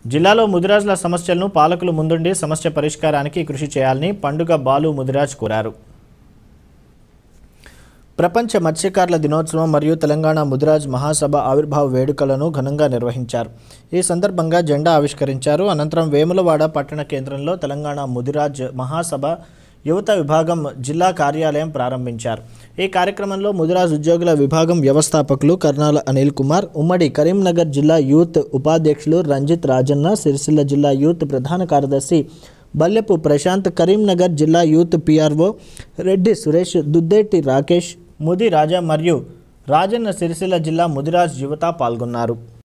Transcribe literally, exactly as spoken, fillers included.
జిల్లాలో ముదిరాజుల సమస్యలను పాలకులు ముందుండి సమస్య పరిష్కారానికి కృషి చేయాలని పండుగ బాలు ముదిరాజ్ కోరారు. ప్రపంచ మత్స్యకారుల దినోత్సవం మరియు తెలంగాణ ముదిరాజ్ మహాసభ ఆవిర్భావ వేడుకలను ఘనంగా నిర్వహించారు. ఈ సందర్భంగా జెండా ఆవిష్కరించారు. అనంతరం వేములవాడ పట్టణ కేంద్రంలో తెలంగాణ ముదిరాజ్ మహాసభ యువత విభాగం జిల్లా కార్యాలయం ప్రారంభించారు. ఈ కార్యక్రమంలో ముదిరాజ్ ఉద్యోగుల విభాగం వ్యవస్థాపకులు కర్నాల అనిల్ కుమార్, ఉమ్మడి కరీంనగర్ జిల్లా యూత్ ఉపాధ్యక్షులు రంజిత్ రాజన్న, సిరిసిల్ల జిల్లా యూత్ ప్రధాన కార్యదర్శి బల్లెపు ప్రశాంత్, కరీంనగర్ జిల్లా యూత్ పిఆర్ఓ రెడ్డి సురేష్, దుద్దేటి రాకేష్, ముది రాజా మరియు రాజన్న సిరిసిల్ల జిల్లా ముదిరాజ్ యువత పాల్గొన్నారు.